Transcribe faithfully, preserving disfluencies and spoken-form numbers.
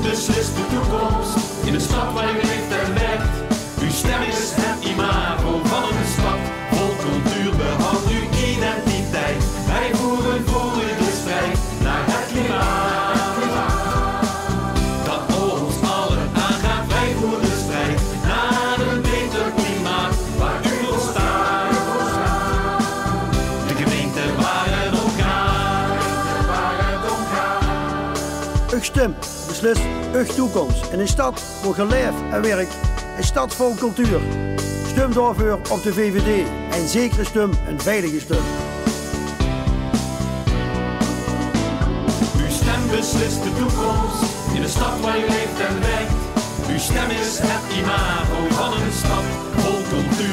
beslist de toekomst in de stad waar u leeft en werkt. Uw stem is het imago van een stad vol cultuur. Behoud uw identiteit. Wij voeren voor u de strijd naar het klimaat. Dat ons allen aangaat. Wij voeren de strijd naar een beter klimaat waar u voor staat. De gemeente waar het om gaat. Uw stem beslist uw toekomst in een stad voor geleef en werk. Een stad vol cultuur. Stem daarvoor op de V V D. En zekere stem, een veilige stem. Uw stem beslist de toekomst in de stad waar u leeft en werkt. Uw stem is het imago van een stad vol cultuur.